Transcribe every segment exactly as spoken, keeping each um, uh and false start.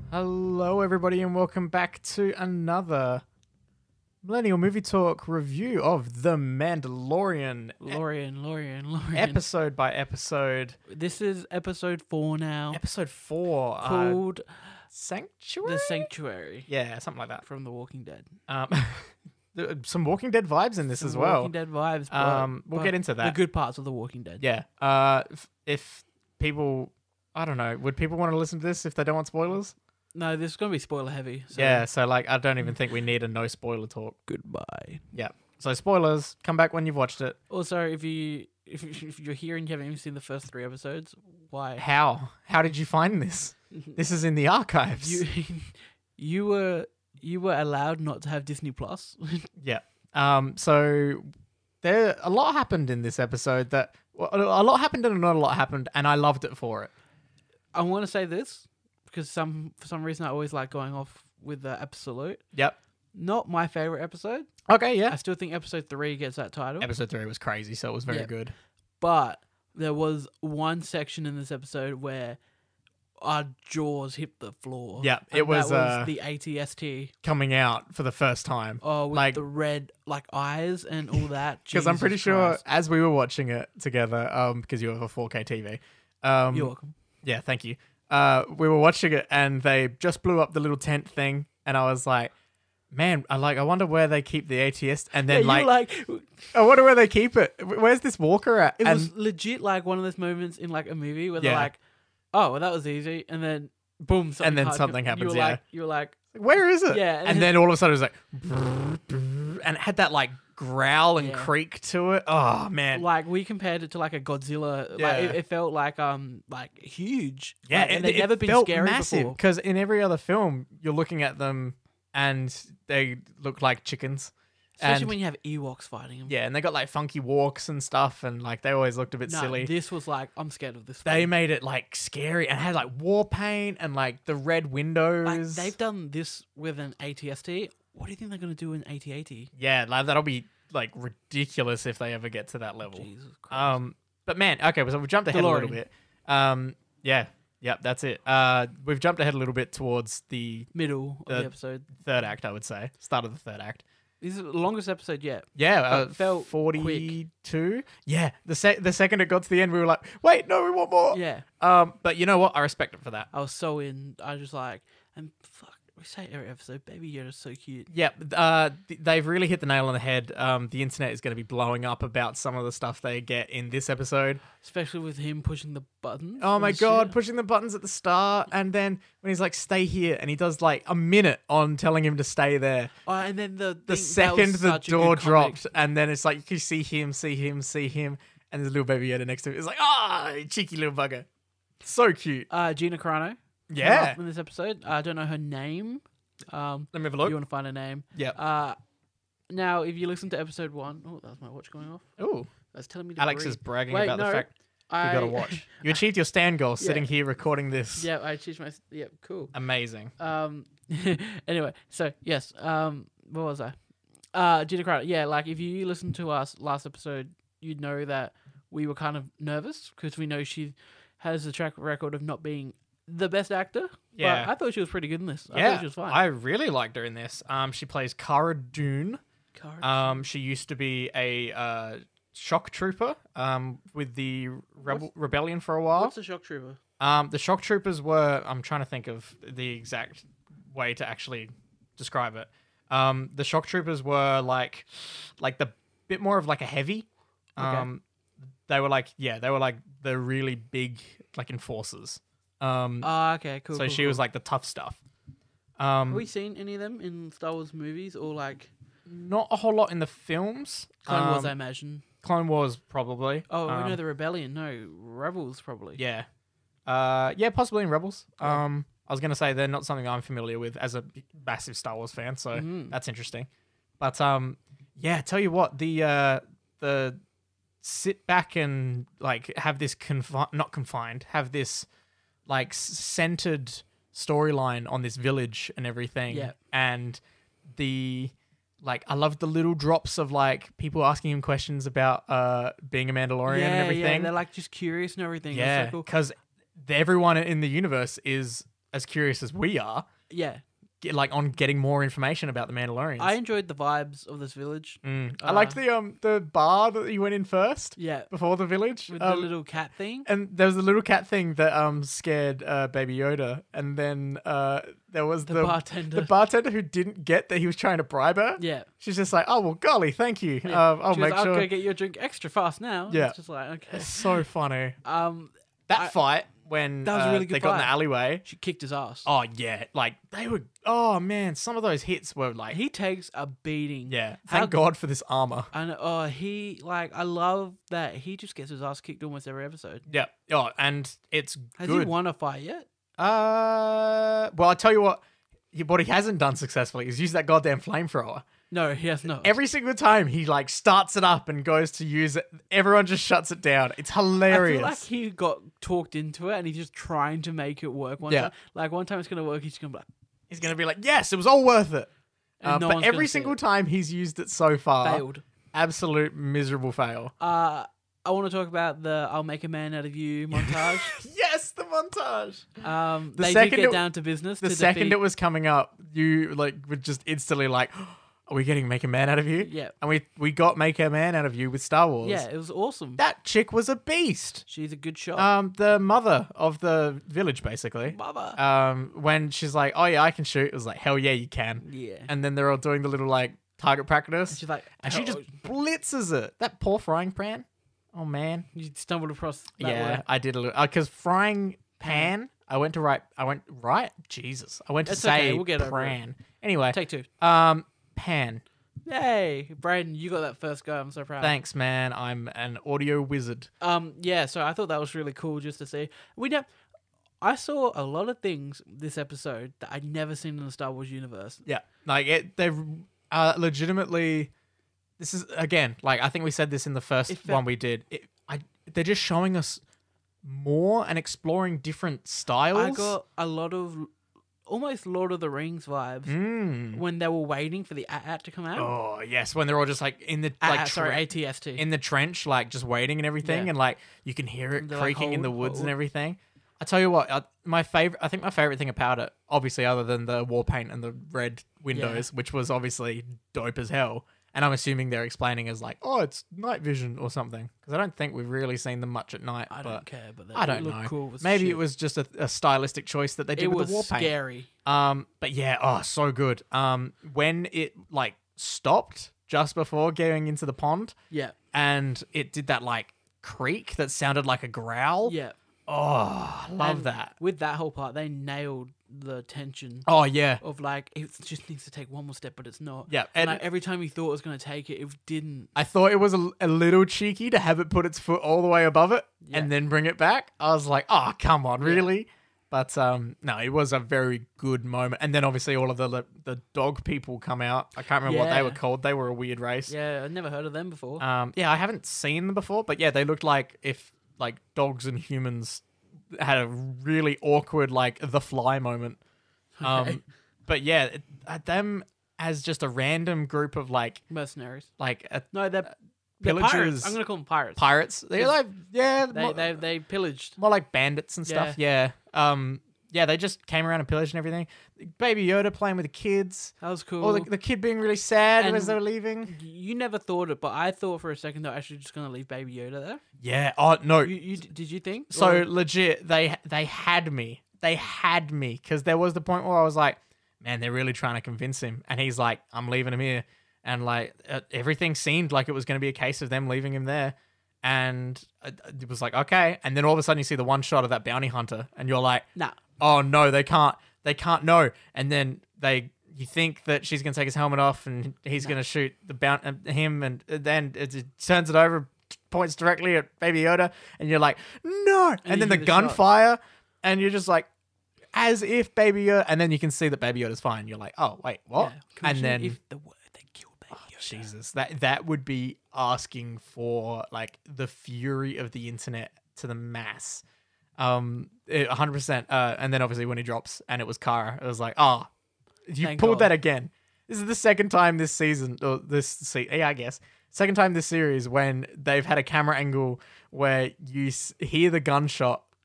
Hello, everybody, and welcome back to another Millennial Movie Talk review of The Mandalorian, Lorian, Lorian, Lorian. episode by episode. This is episode four now, Episode four, uh, called Sanctuary. The Sanctuary Yeah, something like that. from The Walking Dead. Um, there- some Walking Dead vibes in this Some as well. Walking Dead vibes. But, Um, we'll but get into The that. good parts of The Walking Dead. Yeah. Uh, if, if people, I don't know, would people want to listen to this if they don't want spoilers? No, this is going to be spoiler heavy. So Yeah. So like, I don't even think we need a no spoiler talk. Goodbye. Yeah. So spoilers, come back when you've watched it. Also, if you if, if you're here and you haven't even seen the first three episodes, why? How? How did you find this? This is in the archives. you you were you were allowed not to have Disney Plus. Yeah. Um. So there, a lot happened in this episode. That well, a lot happened and not a lot happened, and I loved it for it. I want to say this because some for some reason I always like going off with the absolute. Yep. Not my favorite episode. Okay. I Yeah. still think episode three gets that title. Episode three was crazy, so it was very Yeah. good. But there was one section in this episode where our jaws hit the floor. Yeah, it And was, that was uh, the A T S T. Coming out for the first time. Oh, with like- the red like eyes and all that. Because I'm pretty Jesus sure Christ. as we were watching it together, um, because you have a four K T V. Um, You're welcome. Yeah, thank you. Uh, we were watching it and they just blew up the little tent thing, and I was like, man, I like. I wonder where they keep the A T S. And then Yeah, like, you like I wonder where they keep it. Where's this walker at? it and was legit like one of those moments in like a movie where Yeah. they're like, oh, well, that was easy, and then boom, something And then hard something comes- happens, You were yeah. like, you were like, where is it? Yeah, And, and- then all of a sudden it was like, and it had that like growl and Yeah. creak to it. Oh man. like we compared it to like a Godzilla. Yeah. Like it, it felt like um like huge. Yeah, Like, it, and they'd it never been felt scary massive. before. Because in every other film, you're looking at them and they look like chickens. Especially and when you have Ewoks fighting them. yeah, and they got like funky walks and stuff, and like they always looked a bit No, silly. this was like, I'm scared of this. They film. made it like scary and had like war paint and like the red like windows. they've done this with an A T S T. What do you think they're gonna do in A T eighty? yeah, like, that'll be like ridiculous if they ever get to that level. Jesus Christ. Um, but man, okay, so we've jumped ahead a little DeLorean. bit. Um, yeah, yep, that's it. Uh, we've jumped ahead a little bit towards the Middle of the- the episode. third act, I would say, start of the third act. This is the longest episode yet. Yeah, uh, But felt forty-two. Yeah, the se- the second it got to the end, we were like, wait, no, we want more. Yeah, Um, but you know what? I respect it for that. I was so in. I was just like, and fuck, we say it every episode, baby Yoda's so cute. Yeah, uh, th- they've really hit the nail on the head. Um, the internet is going to be blowing up about some of the stuff they get in this episode. Especially with him pushing the buttons. Oh and my shit. god, pushing the buttons at the start, and then when he's like, "Stay here," and he does like a minute on telling him to stay there. Oh, and then the The thing- that second was the such a door good comic. dropped, and then it's like you can see him, see him, see him, and there's a little baby Yoda next to him. It's like, ah, cheeky little bugger, so cute. Uh, Gina Carano. Yeah. In this episode, I don't know her name. Um, Let me have a you look. want to find her name? Yeah. Uh, now if you listen to episode one, oh, that's my watch going off. Oh, That's telling me to Alex breathe. is bragging Wait, about no, the fact you I got to watch. You achieved your stand goal Yeah. sitting here recording this. Yeah, I changed my. Yeah, cool. Amazing. Um. anyway, so yes. Um. What was I? Uh, Gina Carano. Yeah, like if you listened to us last episode, you'd know that we were kind of nervous because we know she has a track record of not being the best actor. Yeah. But I thought she was pretty good in this. I yeah, thought she was fine. I really liked her in this. Um, she plays Cara Dune. Cara Um, she used to be a uh, shock trooper. Um, with the rebel rebellion for a while. What's a shock trooper? Um, the shock troopers were. I'm trying to think of the exact way to actually describe it. Um, the shock troopers were like, like the bit more of like a heavy. Okay. Um, they were like yeah, they were like the really big like enforcers. Um, Ah, okay, cool. so cool, she cool. was like the tough stuff. Um, Have we seen any of them in Star Wars movies or like not a whole lot in the films. Clone Wars? I Um, imagine. Clone Wars probably. Oh, um, we know the Rebellion. No, Rebels probably. Yeah. Uh, yeah, possibly in Rebels. Yeah. Um, I was gonna say they're not something I'm familiar with as a massive Star Wars fan, so Mhm. that's interesting. But um, yeah, tell you what, the uh, the sit back and like have this confi- not confined, have this like s- centered storyline on this village and everything. Yeah. And the like I love the little drops of like people asking him questions about uh being a Mandalorian yeah, and everything. yeah. They're like just curious and everything. That's Yeah, so cool. because everyone in the universe is as curious as we are, Yeah. get, like on getting more information about the Mandalorians. I enjoyed the vibes of this village. Mm. I Uh, liked the um the bar that you went in first Yeah. before the village. With Um, the little cat thing. and there was a little cat thing that um scared uh, Baby Yoda, and then uh there was The, the bartender. the bartender who didn't get that he was trying to bribe her. yeah. She's just like, oh well, golly, thank you. Yeah. Um, I'll She was make like, I'll sure. go get your drink extra fast now. Yeah. It's just like, okay. It's so funny. Um, That I- fight when That was a uh, really good they got in the fight. alleyway. she kicked his ass. Oh yeah, like they were. Oh man, some of those hits were like, He takes a beating. yeah. How- Thank God for this armor. And oh, he like I love that he just gets his ass kicked almost every episode. Yeah. Oh, and it's Has good. he won a fight yet? Uh, well, I tell you what. He, what he hasn't done successfully is use that goddamn flamethrower. No, he has not. Every single time he like starts it up and goes to use it, everyone just shuts it down. It's I hilarious. feel like he got talked into it and he's just trying to make it work. One Yeah. time, like one time it's gonna work, he's just gonna be like, He's gonna be like, yes, it was all worth it. and Uh, no but one's every gonna see single it. time he's used it so far, failed. absolute miserable fail. Uh, I want to talk about the "I'll make a man out of you" montage. Yes, the montage. Um, The they second did get it- down to business. The to second defeat, it was coming up, you like were just instantly like, "Are we getting Make a Man out of you?" yeah, And we we got Make a Man out of you with Star Wars. yeah, it was awesome. That chick was a beast. She's a good shot. Um, the mother of the village, basically. Baba. Um, when she's like, "Oh yeah, I can shoot," it was like, "Hell yeah, you can." yeah. And then they're all doing the little like target practice, She's like, and she "Oh, just blitzes it. That poor frying pan. Oh man. you stumbled across. That Yeah, word. I did a little because frying pan. I went to write. I went right. Jesus, I went to It's say okay, we'll get over it. pran. Anyway, Take two. um, pan. Yay, Braden, you got that first go. I'm so proud. Thanks, man. I'm an audio wizard. Um, yeah, so I thought that was really cool just to see. We know, I saw a lot of things this episode that I'd never seen in the Star Wars universe. Yeah, like it. They've uh, legitimately. This is again like I think we said this in the first It felt- one we did. It, I they're just showing us more and exploring different styles. I got a lot of almost Lord of the Rings vibes Mm. when they were waiting for the A T A T to come out. Oh yes, when they're all just like in the A- like A- sorry, tre- A T S T. in the trench, like just waiting and everything, Yeah. and like you can hear it They're like, creaking in the "Hold, woods and hold." everything. I tell you what, uh, my favorite. I think my favorite thing about it, obviously, other than the war paint and the red windows, which was obviously dope as hell. And I'm assuming they're explaining as like, oh, it's night vision or something, because I don't think we've really seen them much at night. I but don't care, but they I don't look know. cool as Maybe shit. it was just a, a stylistic choice that they did It with was the war paint. scary. Um, but yeah, oh, so good. Um, when it like stopped just before going into the pond, Yeah, and it did that like creak that sounded like a growl. yeah. Oh, I love And that. With that whole part, they nailed the tension Oh yeah, of like it just needs to take one more step, but it's not. yeah. And And like every time you thought it was going to take it, it didn't. I thought it was a, a little cheeky to have it put its foot all the way above it Yeah. and then bring it back. I was like, oh, come on, really? But um, no, it was a very good moment. And then obviously all of the the dog people come out. I can't remember what they Yeah. were called. They were a weird race. Yeah, I'd never heard of them before. Um, yeah, I haven't seen them before, but yeah, they looked like if like dogs and humans had a really awkward like the fly moment. Um, Okay. but yeah, it, uh, them as just a random group of like Mercenaries. like uh, No, they're, they're pillagers, pirates. I'm going to call them pirates. pirates. They're like yeah, They, more, they they pillaged. more like bandits and stuff. Yeah. Um. Yeah, they just came around and pillaged and everything. Baby Yoda playing with the kids. That was cool. Or the, the kid being really sad And- as they were leaving. You never thought it, but I thought for a second they're actually just going to leave Baby Yoda there. Yeah. Oh no. You, you did you think? So Or- legit, they they had me. They had me because there was the point where I was like, man, they're really trying to convince him, and he's like, I'm leaving him here, and like uh, everything seemed like it was going to be a case of them leaving him there, and uh, it was like okay, and then all of a sudden you see the one shot of that bounty hunter, and you're like, nah. oh no, they can't, they can't know, and then they. You think that she's gonna take his helmet off and he's No. gonna shoot the bounty uh, him, and then it, it turns it over, points directly at Baby Yoda, and you're like, no, and, And you then the hear the shot. gunfire, and you're just like, as if Baby Yoda, and then you can see that Baby Yoda's fine. You're like, oh wait, what? Yeah. And Imagine then if the word they killed Baby oh, Yoda. Jesus, that that would be asking for like the fury of the internet to the mass. Um, it, one hundred percent. Uh, and then obviously when he drops and it was Kara, it was like, oh, you Thank pulled God. that again. This is the second time this season, or this se- yeah, I guess, second time this series when they've had a camera angle where you s- hear the gunshot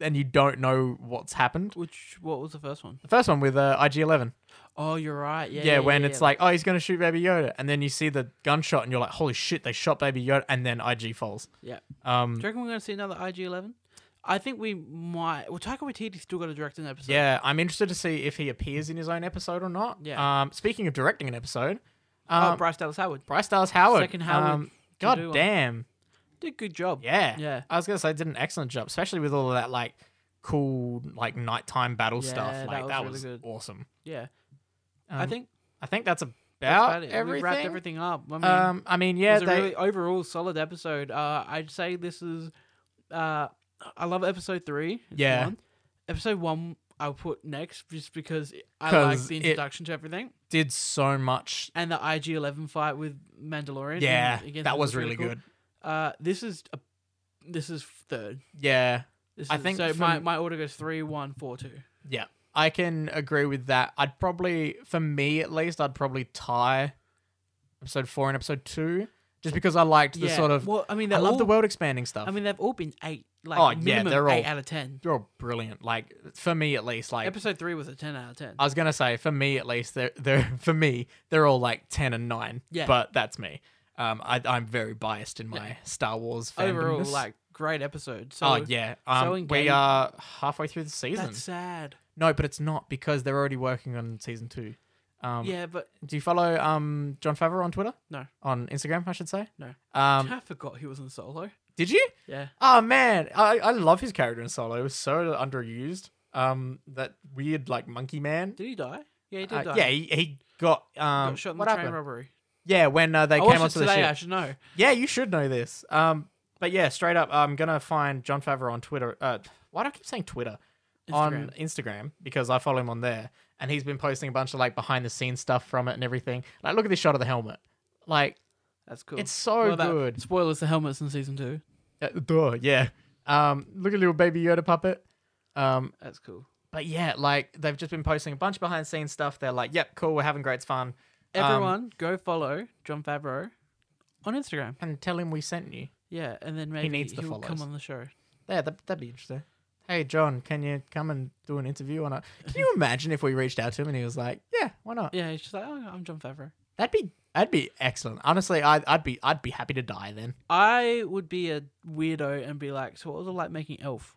and you don't know what's happened. Which what was the first one? The first one with uh, I G eleven. Oh, you're right. Yeah. Yeah, yeah when yeah, it's yeah. like, oh, he's gonna shoot Baby Yoda, and then you see the gunshot, and you're like, holy shit, they shot Baby Yoda, and then I G falls. Yeah. Um. Do you reckon we're gonna see another I G eleven? I think we might. Well, Taika Waititi still got to direct an episode. Yeah, I'm interested to see if he appears in his own episode or not. Yeah. Um. Speaking of directing an episode, Oh, um, Bryce Dallas Howard Bryce Dallas Howard. Second Howard Um, to God do one. damn. did a good job. Yeah. Yeah. I was gonna say did an excellent job, especially with all of that like cool like nighttime battle Yeah, stuff. that Like was that really was good. awesome. Yeah. Um, I think I think that's that's about about it. We everything. wrapped everything up. I mean, um, I mean, it yeah, was a they. really overall solid episode. Uh, I'd say this is. Uh, I love episode three. It's Yeah. one. Episode one, I'll put next just because I 'Cause like the it- introduction to everything did so much. and the I G eleven fight with Mandalorian. Yeah, and against that him was really cool. good. Uh, this is a, this is third. Yeah, This I is, think so. My, from- my order goes three, one, four, two. yeah, I can agree with that. I'd probably, for me at least, I'd probably tie episode four and episode two, just because I liked the yeah. sort of. Well, I mean, I they're love all, the world expanding stuff. I mean, they've all been eight. Like Oh, yeah, minimum they're all- eight out of ten. they're all brilliant. Like for me at least, like Episode three was a ten out of ten. I was gonna say, for me at least, they're they're for me they're all like ten and nine. Yeah. but that's me. Um, I I'm very biased in my Yeah. Star Wars Overall, fandomness. like great episode. So oh yeah, um, so we engaged. are halfway through the season. that's sad. No, but it's not because they're already working on season two. Um, Yeah, but Do you follow um John Favreau on Twitter? No. On Instagram, I should say. No. Um, I forgot he was in Solo. did you? Yeah. Oh man, I I love his character in Solo. It was so underused. Um, that weird like monkey man. Did he die? Yeah, he did Uh, die. yeah, he, he got um. got shot in what the train happened? robbery. Yeah, when uh, they I came watched it onto the today. ship. I should know. Yeah, you should know this. Um, but yeah, straight up, I'm gonna find John Favreau on Twitter. Uh, why do I keep saying Twitter? On Instagram. Instagram because I follow him on there, and he's been posting a bunch of like behind the scenes stuff from it and everything. Like, look at this shot of the helmet. Like, That's cool. it's so Well, that- good. Spoilers: the helmets in season two. Uh, duh, yeah. Um, look at little baby Yoda puppet. Um, That's cool. but yeah, like they've just been posting a bunch of behind the scenes stuff. They're like, "Yep, cool, we're having great fun." Um, Everyone, go follow John Favreau on Instagram. and tell him we sent you. Yeah, and then maybe needs the he'll come follows. on the show. Yeah, that, that'd be interesting. Hey, John, can you come and do an interview on it? Can you imagine if we reached out to him and he was like, "Yeah, why not?" Yeah, he's just like, oh, I'm John Favreau. That'd be that'd be excellent. Honestly, I'd I'd be I'd be happy to die then. I would be a weirdo and be like, so what was it like making Elf?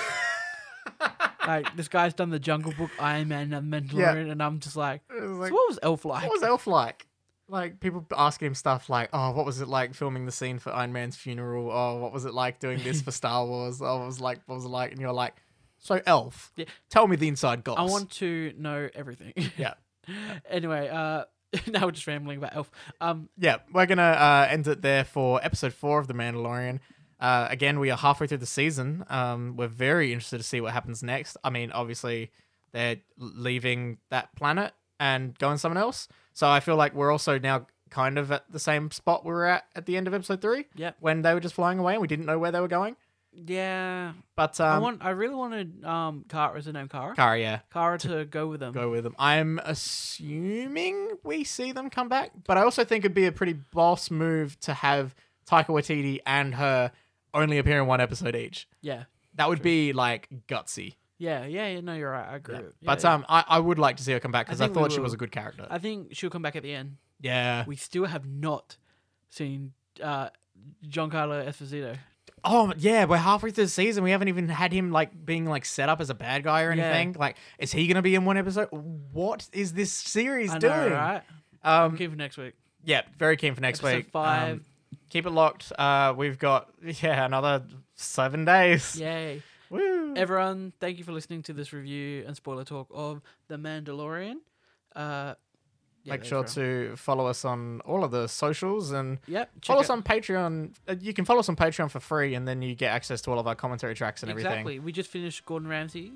Like, this guy's done the Jungle Book, Iron Man, and Mandalorian, and I'm just like, It was so like, what was Elf like? what was Elf like? Like people asking him stuff like, "Oh, what was it like filming the scene for Iron Man's funeral? Oh, what was it like doing this for Star Wars? Oh, what was it like what was it like?" And you're like, "So Elf, Yeah. tell me the inside goss." I want to know everything. Yeah. Anyway, uh, now we're just rambling about Elf. Um, Yeah, we're gonna uh, end it there for episode four of The Mandalorian. Uh, again, we are halfway through the season. Um, we're very interested to see what happens next. I mean, obviously, they're leaving that planet and going somewhere else. So I feel like we're also now kind of at the same spot we were at at the end of episode three. Yep. When they were just flying away and we didn't know where they were going. yeah, But I um, want. I really wanted um, Kara. Is her name Kara? Kara, yeah, Kara to go with them. go with them. I'm assuming we see them come back, but I also think it'd be a pretty boss move to have Taika Waititi and her only appear in one episode each. Yeah, That would be like gutsy. yeah, yeah, yeah. No, you're right. I agree. Yeah. Yeah, But yeah. um, I, I would like to see her come back because I, think we thought she will. was a good character. I think she'll come back at the end. yeah. We still have not seen uh, Giancarlo Esposito. Oh yeah, we're halfway through the season. We haven't even had him like being like set up as a bad guy or Yeah. anything. Like, is he gonna be in one episode? What is this series I know, doing? right? I'm Um, keen for next week. yeah, very keen for next Episode week. five. Um, keep it locked. Uh, we've got yeah another seven days. Yay. Woo. Everyone, thank you for listening to this review and spoiler talk of The Mandalorian. Uh, yeah, Make that's sure right. to follow us on all of the socials and Yep. check follow out- us on Patreon. Uh, you can follow us on Patreon for free, and then you get access to all of our commentary tracks and everything. Exactly. We just finished Gordon Ramsay.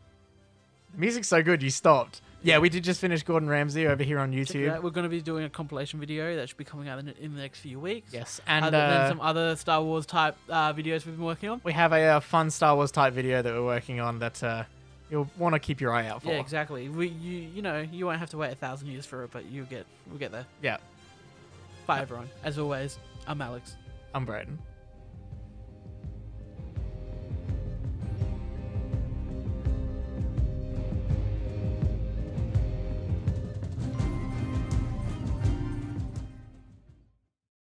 The music's so good, you stopped. Yeah, we did just finish Gordon Ramsay over here on Check it YouTube. out. We're going to be doing a compilation video that should be coming out in, in the next few weeks. Yes, and Other uh, than some other Star Wars type uh, videos we've been working on. we have a, uh fun Star Wars type video that we're working on that uh, you'll want to keep your eye out for. Yeah, exactly. We, you, you know, you won't have to wait a thousand years for it, but you'll get, we'll get there. Yeah. Bye, everyone. As always, I'm Alex. I'm Braden.